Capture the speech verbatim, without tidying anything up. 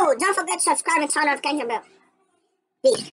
Oh, don't forget to subscribe and turn on the notification bell. Peace.